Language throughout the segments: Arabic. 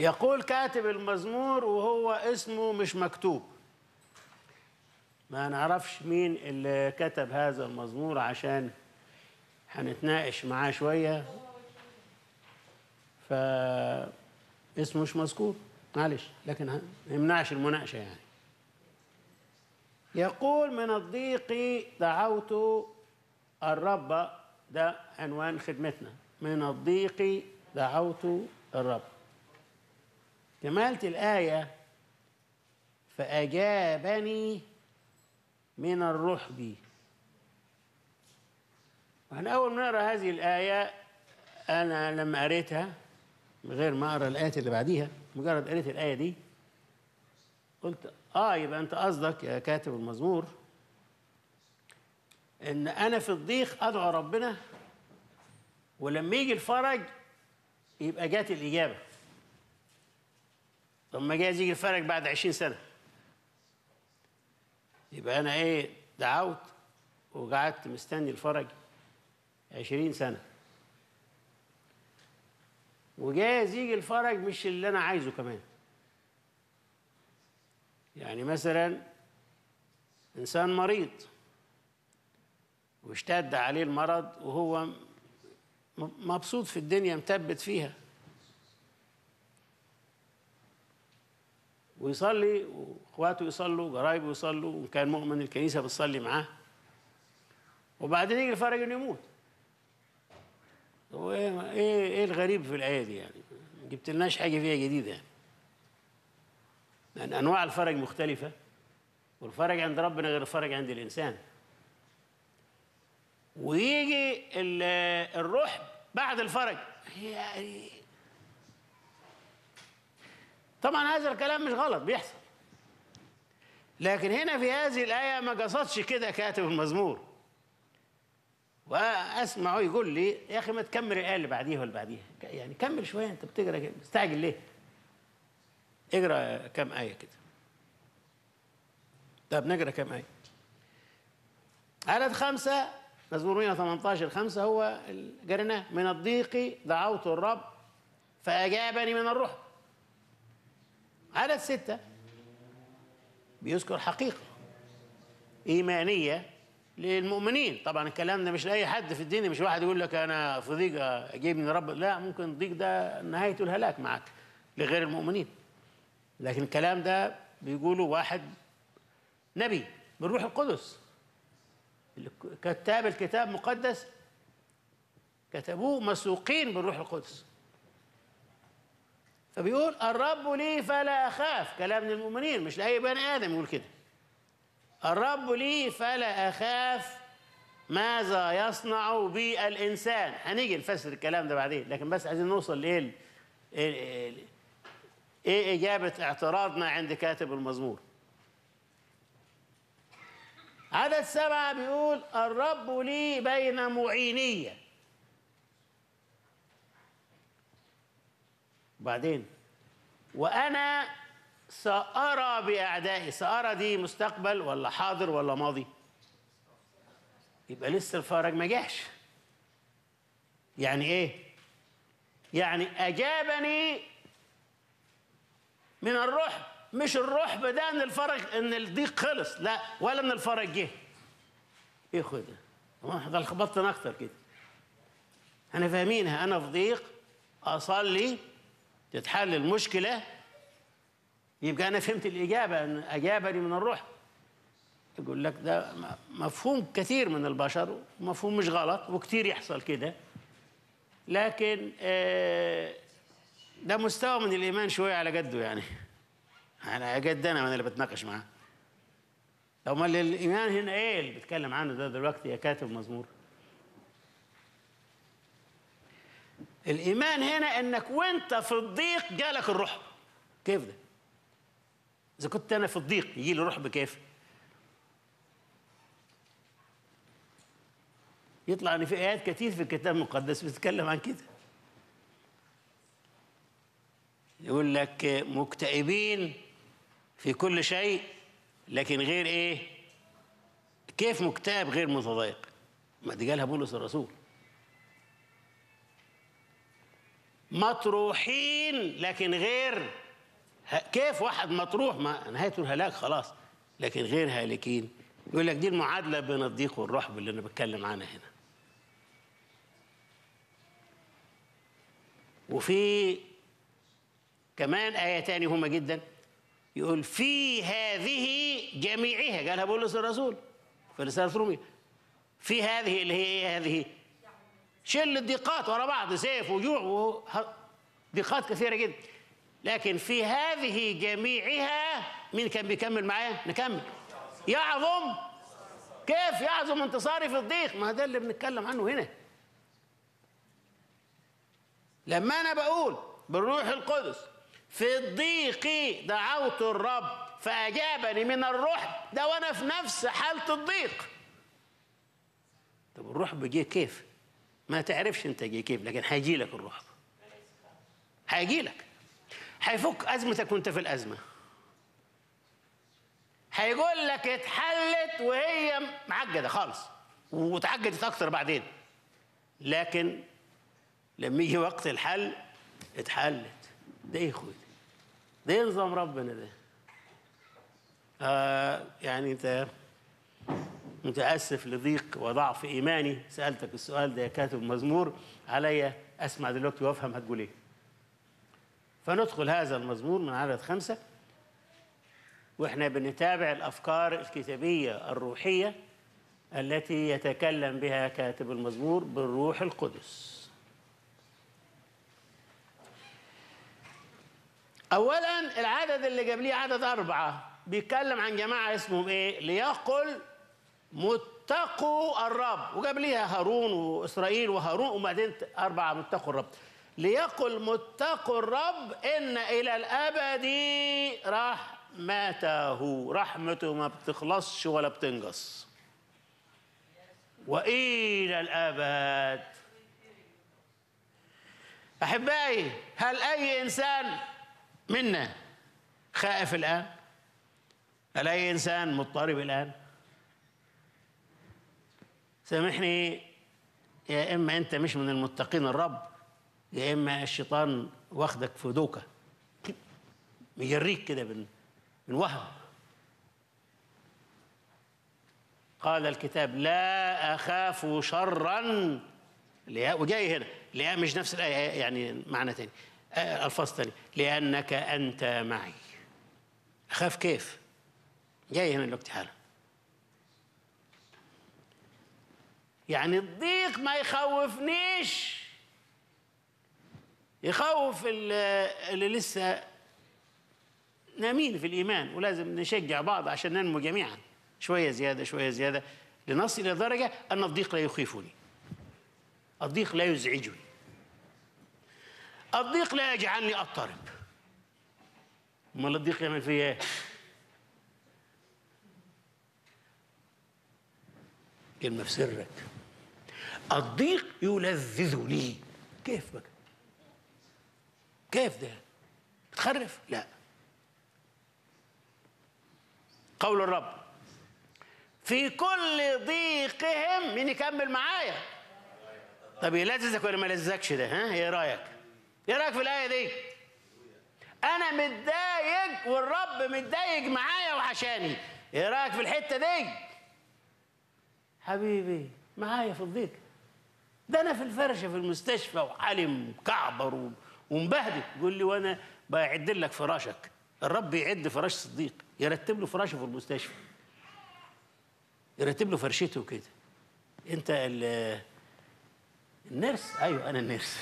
يقول كاتب المزمور وهو اسمه مش مكتوب، ما نعرفش مين اللي كتب هذا المزمور عشان هنتناقش معاه شوية، فاسمه مش مذكور معلش، لكن ما يمنعش المناقشة يعني. يقول من الضيق دعوت الرب، ده عنوان خدمتنا، من الضيق دعوت الرب. كملت الآية فأجابني من الرحب. واحنا أول ما نقرأ هذه الآية، أنا لما قريتها من غير ما أقرأ الآية اللي بعديها، مجرد قريت الآية دي قلت يبقى أنت قصدك يا كاتب المزمور إن أنا في الضيق أدعو ربنا، ولما يجي الفرج يبقى جات الإجابة. طب ما جايز يجي الفرج بعد 20 سنة، يبقى أنا دعوت وقعدت مستني الفرج 20 سنة، وجايز يجي الفرج مش اللي أنا عايزه كمان. يعني مثلا إنسان مريض واشتد عليه المرض وهو مبسوط في الدنيا مثبت فيها، ويصلي واخواته يصلوا وقرايبه يصلوا وكان مؤمن الكنيسة بتصلي معاه، وبعدين يجي الفرج انه يموت. هو ايه الغريب في الآية دي يعني؟ ما جبتلناش حاجة فيها جديدة يعني. لأن أنواع الفرج مختلفة، والفرج عند ربنا غير الفرج عند الإنسان. ويجي الرحب بعد الفرج. يعني طبعا هذا الكلام مش غلط، بيحصل، لكن هنا في هذه الآية ما قصدش كده كاتب المزمور. وأسمعه يقول لي يا أخي ما تكمل الآية اللي بعديها ولا بعديها، يعني كمل شوية، أنت بتقرأ كده مستعجل ليه؟ اقرأ كم آية كده. طب نقرأ كم آية. عدد 5 مزمور 118:5 هو قريناه، من الضيق دعوت الرب فأجابني من الرحب. عدد 6 بيذكر حقيقة إيمانية للمؤمنين. طبعا الكلام ده مش لأي حد في الدين، مش واحد يقول لك أنا في ضيق أجيبني رب، لا، ممكن الضيق ده نهايته الهلاك معك لغير المؤمنين. لكن الكلام ده بيقوله واحد نبي بالروح القدس، كتاب الكتاب المقدس كتبوه مسوقين بالروح القدس. فبيقول الرب لي فلا أخاف، كلام للمؤمنين مش لأي بني آدم يقول كده. الرب لي فلا أخاف ماذا يصنع بي الإنسان. هنيجي نفسر الكلام ده بعدين، لكن بس عايزين نوصل لإيه إيه إجابة اعتراضنا عند كاتب المزمور. عدد 7 بيقول الرب لي بين معينية. وبعدين وأنا سأرى بأعدائي. سأرى دي مستقبل ولا حاضر ولا ماضي؟ يبقى لسه الفرج ما جاش. يعني إيه؟ يعني أجابني من الرحب، مش الرحب ده ان الفرج ان الضيق خلص، لا، ولا ان الفرج جه. ايه خده؟ ده لخبطتنا اكتر كده. احنا فاهمينها، انا في ضيق اصلي تتحل المشكله، يبقى انا فهمت الاجابه ان اجابني من الرحب. يقول لك ده مفهوم كثير من البشر، ومفهوم مش غلط، وكثير يحصل كده، لكن ده مستوى من الايمان شويه على قده يعني. على قد انا اللي بتناقش معاه. لو ما الايمان هنا ايه اللي بيتكلم عنه ده دلوقتي يا كاتب مزمور؟ الايمان هنا انك وانت في الضيق جالك الرحب. كيف ده؟ اذا كنت انا في الضيق يجي لي رحب كيف؟ يطلع ان في ايات كتير في الكتاب المقدس بتتكلم عن كده. يقول لك مكتئبين في كل شيء، لكن غير ايه؟ كيف مكتئب غير متضايق؟ ما دي قالها بولس الرسول. مطروحين لكن غير كيف واحد مطروح ما نهايته الهلاك خلاص لكن غير هالكين. يقول لك دي المعادلة بين الضيق والرحب اللي أنا بتكلم عنها هنا. وفي كمان آية تانية هما جدا يقول في هذه جميعها، قالها بولس الرسول في رسالة رومية، في هذه اللي هي ايه هذه؟ شل الضيقات ورا بعض، سيف وجوع ضيقات كثيرة جدا. لكن في هذه جميعها مين كان بيكمل معايا؟ نكمل. يعظم، كيف يعظم انتصاري في الضيق؟ ما ده اللي بنتكلم عنه هنا. لما أنا بقول بالروح القدس في الضيق دعوت الرب فأجابني من الرحب، ده وأنا في نفس حالة الضيق. طب الرحب جه كيف؟ ما تعرفش أنت جه كيف، لكن هيجي لك الرحب، هيجي لك، هيفك أزمتك وأنت في الأزمة، هيقول لك اتحلت وهي معجدة خالص وتعجدت أكتر بعدين، لكن لما يجي وقت الحل اتحلت. ده ايه يا اخويا؟ ده نظام ربنا ده. يعني انت متاسف لضيق وضعف ايماني سالتك السؤال ده يا كاتب مزمور، عليا اسمع دلوقتي وافهم هتقول ايه. فندخل هذا المزمور من عدد 5 واحنا بنتابع الافكار الكتابيه الروحيه التي يتكلم بها كاتب المزمور بالروح القدس. أولاً العدد اللي قبليه عدد 4 بيتكلم عن جماعة اسمهم إيه؟ ليقل متقوا الرب، وقبليها هارون وإسرائيل وهارون، وبعدين 4 متقوا الرب. ليقل متقوا الرب إن إلى الأبد رحمته، رحمته ما بتخلصش ولا بتنقص، وإلى الأبد. أحبائي، هل أي إنسان منا خائف الآن؟ هل أي إنسان مضطرب الآن؟ سامحني، يا إما أنت مش من المتقين الرب، يا إما الشيطان واخدك في دوكة مجريك كده من وهم. قال الكتاب لا أخاف شرا، وجاي هنا لا مش نفس الآية يعني معنى تاني، ألفاظ تانية، لأنك أنت معي. أخاف كيف؟ جاي هنا الوقت حالا. يعني الضيق ما يخوفنيش، يخوف اللي لسه نامين في الإيمان، ولازم نشجع بعض عشان ننمو جميعا شوية زيادة شوية زيادة لنصل إلى درجة أن الضيق لا يخيفني، الضيق لا يزعجني، الضيق لا يجعلني أضطرب. امال الضيق يعمل فيا ايه؟ كلمة في سرك، الضيق يلذذني. كيف بقى؟ كيف ده؟ بتخرف؟ لا. قول الرب في كل ضيقهم، مين يكمل معايا؟ طب يلذذك ولا ما يلذذكش ده؟ ها ايه رايك؟ ايه رايك في الايه دي؟ انا متضايق والرب متضايق معايا وعشاني، ايه رايك في الحته دي؟ حبيبي معايا في الضيق ده، انا في الفرشه في المستشفى وحالي مكعبر ومبهدل، يقول لي وانا بعد لك فراشك. الرب يعد فراش صديق، يرتب له فراشه في المستشفى، يرتب له فرشته كده. انت النيرس؟ ايوه انا النيرس.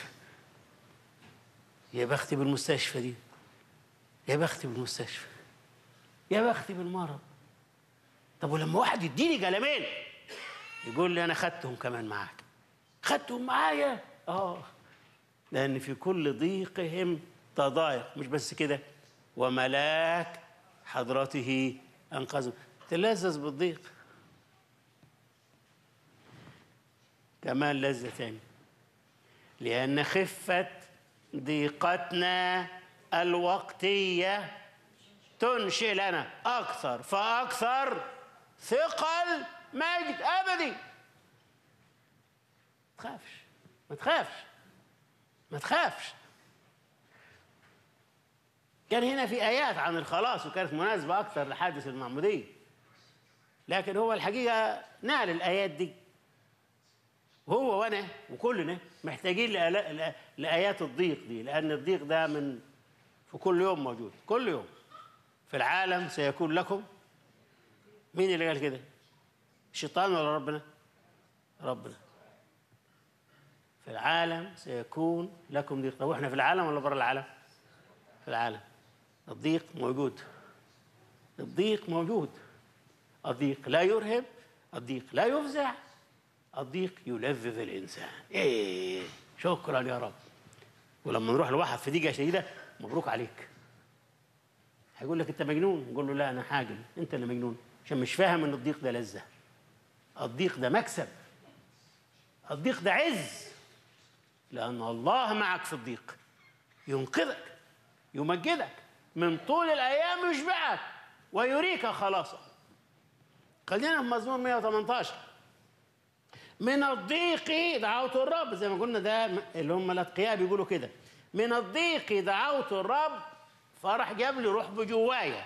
يا بختي بالمستشفى دي، يا بختي بالمستشفى، يا بختي بالمرض. طب ولما واحد يديني قلمين يقول لي انا خدتهم كمان معاك، خدتهم معايا. لان في كل ضيقهم تضايق، مش بس كده، وملاك حضرته انقذهم. تلذذ بالضيق. كمان لذة تاني، لأن خفة ضيقتنا الوقتية تنشئ لنا أكثر فأكثر ثقل مجد أبدي. ما تخافش، ما تخافش، ما تخافش. كان هنا في آيات عن الخلاص وكانت مناسبة أكثر لحادث المعمودية، لكن هو الحقيقة نال الآيات دي، وهو وأنا وكلنا محتاجين لآيات الضيق دي، لأن الضيق ده في كل يوم موجود، كل يوم. في العالم سيكون لكم، مين اللي قال كده؟ الشيطان ولا ربنا؟ ربنا. في العالم سيكون لكم ضيق. طب واحنا في العالم ولا بره العالم؟ في العالم. الضيق موجود، الضيق موجود. الضيق لا يرهب، الضيق لا يفزع، الضيق يلذذ الإنسان. إيه، شكرا يا رب. ولما نروح لواحد في ضيقة شديدة، مبروك عليك، هيقول لك أنت مجنون، نقول له لا أنا حاجل، أنت اللي مجنون عشان مش فاهم إن الضيق ده لذة، الضيق ده مكسب، الضيق ده عز، لأن الله معك في الضيق، ينقذك، يمجدك، من طول الأيام يشبعك ويريك خلاصا. خلينا في مزمور 118. من الضيق دعوت الرب، زي ما قلنا ده اللي هم الأتقياء بيقولوا كده، من الضيق دعوت الرب فراح جاب لي روح بجوايا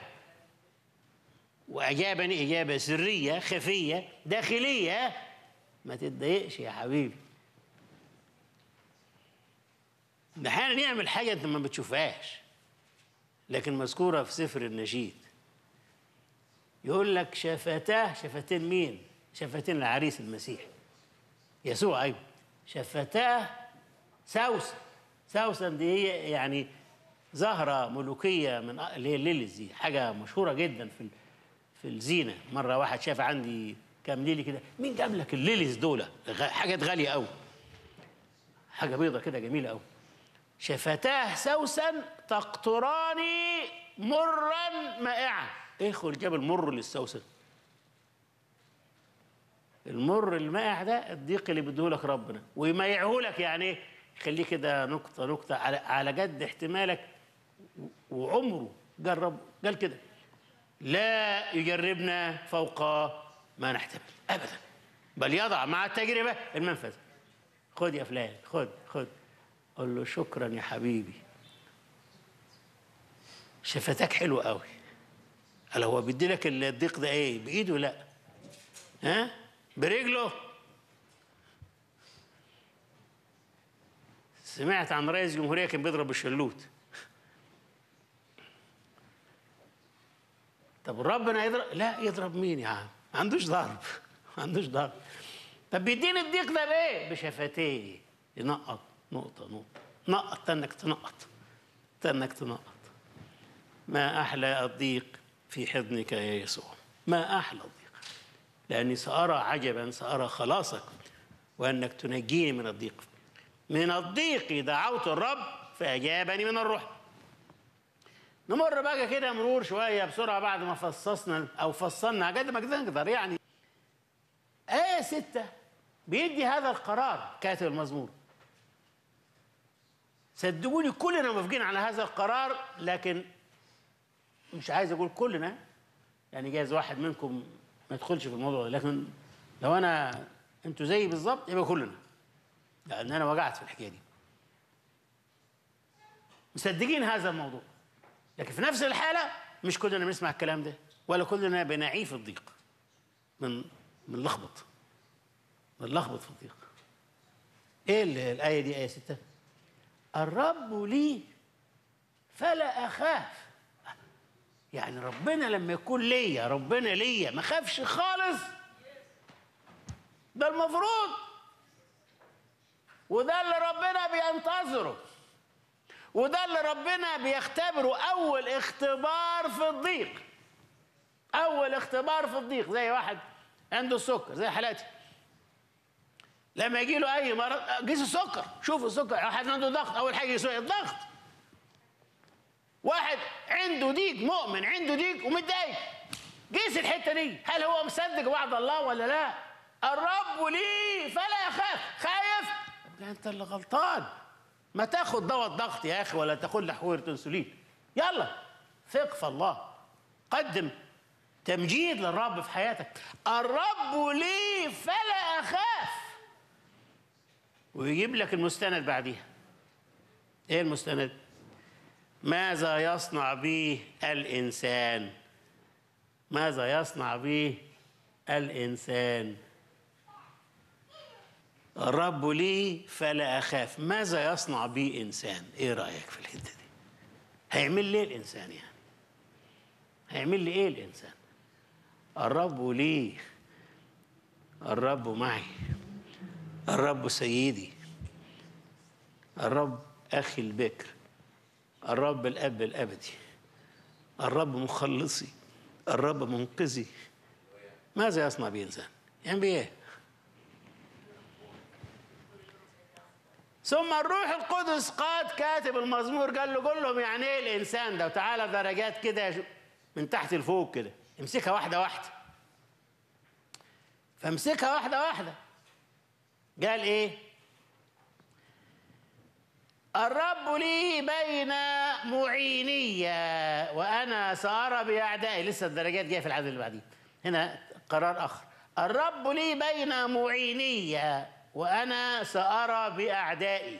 وأجابني إجابة سرية خفية داخلية. ما تتضايقش يا حبيبي، أحيانا نعمل حاجة أنت ما بتشوفهاش لكن مذكورة في سفر النشيد. يقول لك شفتاه، شفتين مين؟ شفتين العريس المسيح يسوع. أيوه، شفتاه سوسن. سوسن دي هي يعني زهرة ملوكية من اللي هي الليلز، دي حاجة مشهورة جدا في الزينة. مرة واحد شاف عندي كام ليلي كده، مين جاب لك الليلز دول؟ حاجات غالية قوي، حاجة بيضة كده جميلة قوي. شفتاه سوسن تقطران مرا مائعا. ايه خل جاب المر للسوسن؟ المر المائع ده الضيق اللي بيديهولك ربنا ويميعهولك، يعني ايه؟ يخليه كده نقطة نقطة على قد احتمالك وعمره. جرب، قال كده لا يجربنا فوق ما نحتمل ابدا، بل يضع مع التجربة المنفذ. خد يا فلان، خد. قول له شكرا يا حبيبي، شفتك حلو قوي. قال هو بيدي لك الضيق ده ايه؟ بايده؟ لا، ها، برجله. سمعت عن رئيس جمهورية كان بيضرب بالشلوت. طب ربنا يضرب؟ لا، يضرب مين يا عم؟ ما عندوش ضرب، ما عندوش ضرب. طب بيديني الضيق ده بايه؟ بشفتيه، ينقط نقطة نقطة، نقط تنك تنقط. ما أحلى الضيق في حضنك يا يسوع، ما أحلى الضيق، لأني سأرى عجبا، سأرى خلاصك وأنك تنجيني من الضيق. من الضيق دعوت الرب فأجابني من الروح. نمر بقى كده مرور شوية بسرعة بعد ما فصلنا قد ما نقدر يعني. آية 6 بيدي هذا القرار كاتب المزمور. صدقوني كلنا موافقين على هذا القرار، لكن مش عايز أقول كلنا، يعني جايز واحد منكم ما يدخلش في الموضوع ده، لكن لو انتوا زيي بالظبط يبقى كلنا، لأن أنا وقعت في الحكاية دي. مصدقين هذا الموضوع، لكن في نفس الحالة مش كلنا بنسمع الكلام ده، ولا كلنا بنعيه في الضيق. من لخبط في الضيق. ايه الآية دي؟ آية 6. الرب لي فلا أخاف. يعني ربنا لما يكون ليا، ربنا ليا، ما خافش خالص. ده المفروض، وده اللي ربنا بينتظره، وده اللي ربنا بيختبره. أول اختبار في الضيق، أول اختبار في الضيق، زي واحد عنده السكر زي حالاتي، لما يجي له أي مرض قيس السكر، شوف السكر. واحد عنده ضغط، أول حاجة يسوي الضغط. واحد عنده ضيق، مؤمن عنده ضيق ومتضايق، قيس الحتة دي، هل هو مصدق وعد الله ولا لا؟ الرب لي فلا يخاف. خايف؟ أنت اللي غلطان. ما تاخد دواء الضغط يا أخي، ولا تاخد حويرة انسولين. يلا ثق في الله، قدم تمجيد للرب في حياتك. الرب لي فلا أخاف، ويجيب لك المستند بعديها. إيه المستند؟ ماذا يصنع به الإنسان؟ ماذا يصنع به الإنسان؟ الرب لي فلا أخاف. ماذا يصنع بي إنسان؟ إيه رأيك في الحتة دي؟ هيعمل لي إيه الإنسان يعني؟ هيعمل لي إيه الإنسان؟ الرب لي، الرب معي، الرب سيدي، الرب أخي البكر، الرب الأب الأبدي، الرب مخلصي، الرب منقذي. ماذا يصنع بي إنسان؟ يعني بإيه؟ ثم الروح القدس قاد كاتب المزمور قال له قول لهم يعني ايه الانسان ده، وتعالى درجات كده من تحت لفوق كده، امسكها واحده واحده. فامسكها واحده واحده. قال ايه؟ الرب لي بين معيني وانا سارى باعدائي. لسه الدرجات جايه في العدد اللي بعديه. هنا قرار اخر. الرب لي بين معيني وأنا سأرى بأعدائي.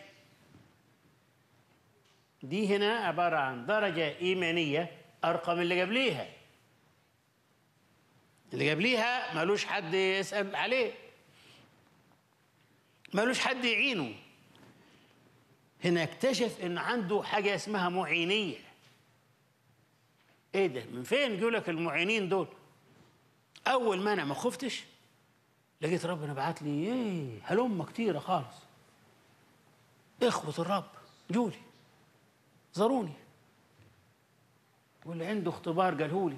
دي هنا عبارة عن درجة إيمانية أرقى من اللي قبليها. اللي قبليها مالوش حد يسأل عليه، مالوش حد يعينه. هنا اكتشف إن عنده حاجة اسمها معينية. إيه ده؟ من فين يقول لك المعينين دول؟ أول ما أنا ما خفتش لقيت ربنا بعت لي ايه هلمة كتيرة خالص. اخوة الرب جولي زاروني، واللي عنده اختبار قالهولي،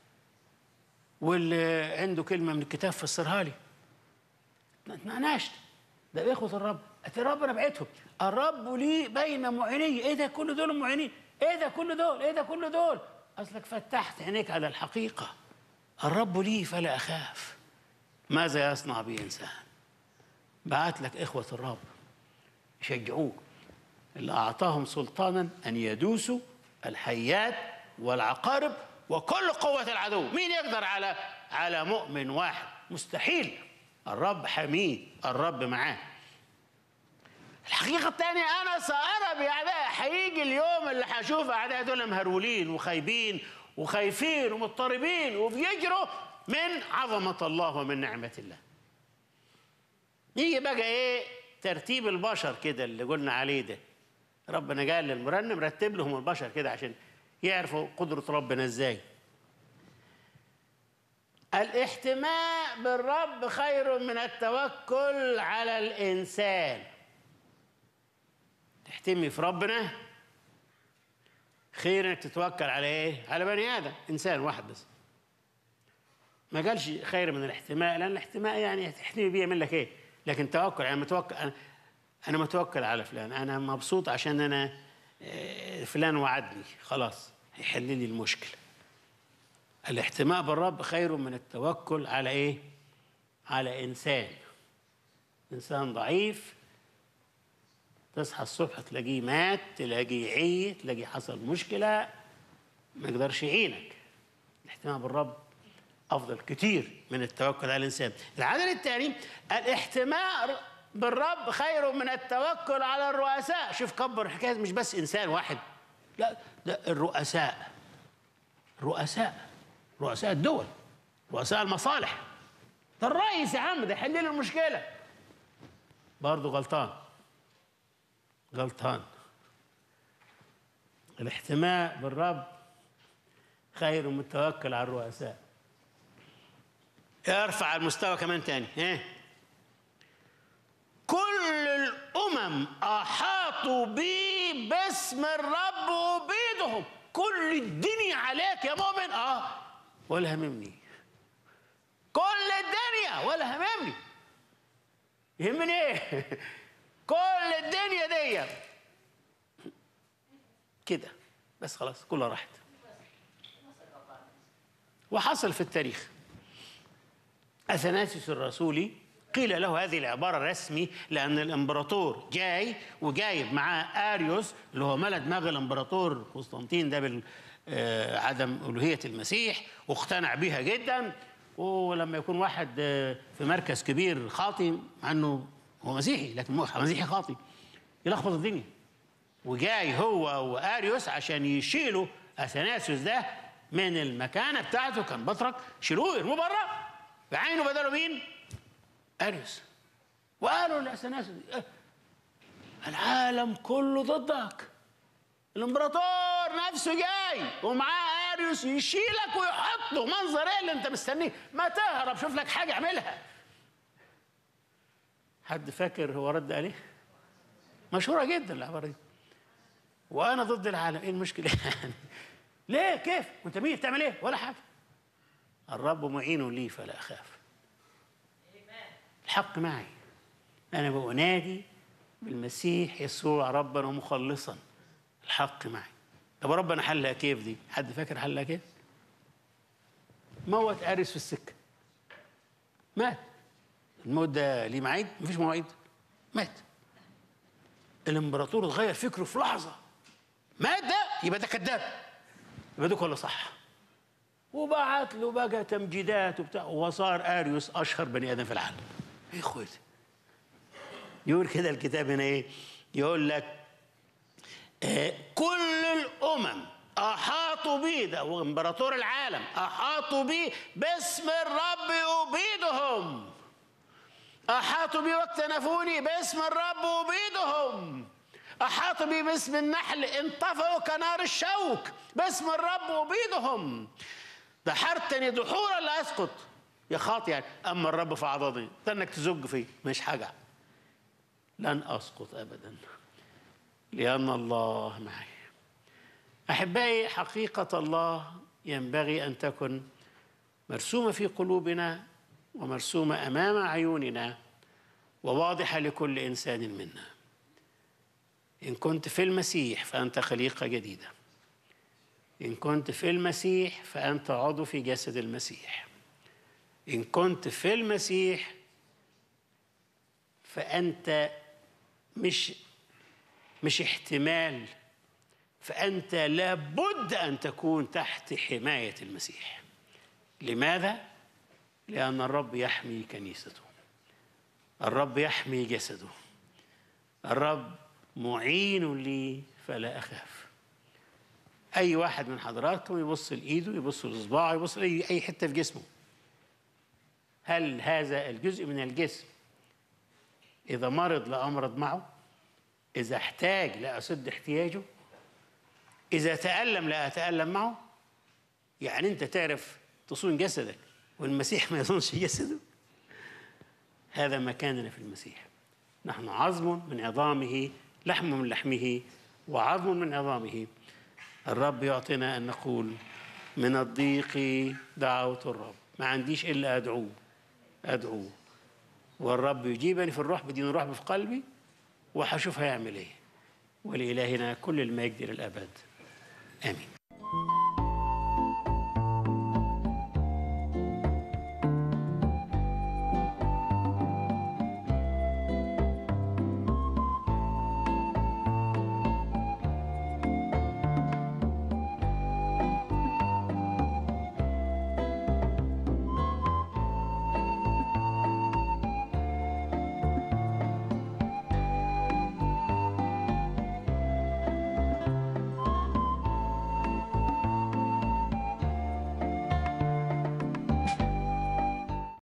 واللي عنده كلمة من الكتاب فسرها لي. اتناقشت. ده اخوة الرب. قلت ربنا بعتهم. الرب لي بين معيني. ايه ده كل دول معينين؟ ايه ده كل دول؟ ايه ده كل دول؟ اصلك فتحت عينيك على الحقيقة. الرب لي فلا اخاف. ماذا يصنع بي إنسان؟ بعت لك إخوة الرب يشجعوك، اللي أعطاهم سلطانا أن يدوسوا الحيات والعقارب وكل قوة العدو. مين يقدر على مؤمن واحد؟ مستحيل. الرب حميد، الرب معاه. الحقيقة الثانية أنا سأرى بأعدائي. هيجي اليوم اللي هشوف أعدائي دول مهرولين وخايبين وخايفين ومضطربين وبيجروا من عظمة الله ومن نعمة الله. يجي بقى ايه ترتيب البشر كده اللي قلنا عليه ده. ربنا قال للمرنم رتب لهم البشر كده عشان يعرفوا قدرة ربنا ازاي. الاحتماء بالرب خير من التوكل على الإنسان. تحتمي في ربنا خير انك تتوكل على ايه؟ على بني آدم، إنسان واحد بس. ما قالش خير من الاحتماء، لأن الاحتماء يعني تحتمي بيه يعمل لك ايه؟ لكن توكل يعني متوكل. أنا متوكل على فلان، أنا مبسوط عشان أنا فلان وعدني خلاص هيحل لي المشكلة. الاحتماء بالرب خير من التوكل على ايه؟ على إنسان. إنسان ضعيف تصحى الصبح تلاقيه مات، تلاقيه عي، تلاقيه حصل مشكلة، ما يقدرش يعينك. الاحتماء بالرب أفضل كتير من التوكل على الإنسان. العدد الثاني الاحتماء بالرب خير من التوكل على الرؤساء. شوف كبر حكاية، مش بس إنسان واحد، لا ده الرؤساء. رؤساء الدول، رؤساء المصالح. ده الرئيس يا عم، ده يحل لي المشكلة. برضه غلطان. الاحتماء بالرب خير من التوكل على الرؤساء. ارفع المستوى كمان تاني. كل الأمم أحاطوا بي باسم الرب وبيدهم. كل الدنيا عليك يا مؤمن ولا هممني. كل الدنيا ولا هممني. يهمني ايه؟ كل الدنيا دي كده بس خلاص كلها راحت. وحصل في التاريخ أثناسيوس الرسولي قيل له هذه العبارة الرسمي لأن الإمبراطور جاي وجايب معاه آريوس اللي هو ملا دماغ الإمبراطور قسطنطين ده بعدم ألوهية المسيح، واقتنع بيها جدا. ولما يكون واحد في مركز كبير خاطي، مع أنه هو مسيحي لكن مسيحي خاطي، يلخبط الدنيا. وجاي هو واريوس عشان يشيلوا اثناسيوس ده من المكانه بتاعته، كان بطرك، شيلوه ارموه بره، بعينه بدلوا مين؟ اريوس. وقالوا لاثناسيوس العالم كله ضدك، الامبراطور نفسه جاي ومعاه اريوس يشيلك ويحطه، منظر ايه اللي انت مستنيه؟ ما تهرب شوف لك حاجه اعملها. حد فاكر هو رد عليه؟ مشهوره جدا العباره دي. وانا ضد العالم، ايه المشكله يعني؟ ليه؟ كيف؟ وانت مين بتعمل ايه؟ ولا حاجه. الرب معين لي فلا اخاف. الحق معي، انا بنادي بالمسيح يسوع ربا ومخلصا، الحق معي. طب ربنا حلها كيف دي؟ حد فاكر حلها كيف؟ موت اريوس في السكه، مات. الموت ده ليه مواعيد؟ مفيش مواعيد، مات. الامبراطور اتغير فكره في لحظه، مات ده يبقى ده كذاب، يبقى ده كله صح، وبعت له بقى تمجيدات وبتاع، وصار اريوس اشهر بني ادم في العالم. ايه اخوتي؟ يقول كده الكتاب هنا ايه؟ يقول لك كل الامم احاطوا بيه، ده هو امبراطور العالم، احاطوا بيه باسم الرب يبيدهم. احاطوا بيه واكتنفوني باسم الرب يبيدهم. احاطوا بيه باسم النحل، انطفئوا كنار الشوك باسم الرب يبيدهم. دحرتني دحورا لا اسقط، يا خاطي يعني، اما الرب فعضدني، ده انك تزج فيه مش حاجه، لن اسقط ابدا لان الله معي. احبائي، حقيقه الله ينبغي ان تكن مرسومه في قلوبنا ومرسومه امام عيوننا وواضحه لكل انسان منا. ان كنت في المسيح فانت خليقه جديده، ان كنت في المسيح فانت عضو في جسد المسيح، ان كنت في المسيح فانت مش احتمال، فأنت لابد أن تكون تحت حماية المسيح. لماذا؟ لأن الرب يحمي كنيسته، الرب يحمي جسده، الرب معين لي فلا أخاف. أي واحد من حضراتكم يبص لإيده، يبص لإصبعه، يبص لأي حتة في جسمه، هل هذا الجزء من الجسم إذا مرض لأمرض معه؟ إذا احتاج لأسد احتياجه؟ إذا تألم لا أتألم معه؟ يعني أنت تعرف تصون جسدك والمسيح ما يصونش جسده؟ هذا مكاننا في المسيح، نحن عظم من عظامه، لحم من لحمه، وعظم من عظامه. الرب يعطينا أن نقول من الضيق دعوت الرب، ما عنديش إلا أدعوه والرب يجيبني في الروح، بدين الروح في قلبي وحشوف هيعمل إيه. ولإلهنا كل المجد إلى الأبد، آمين.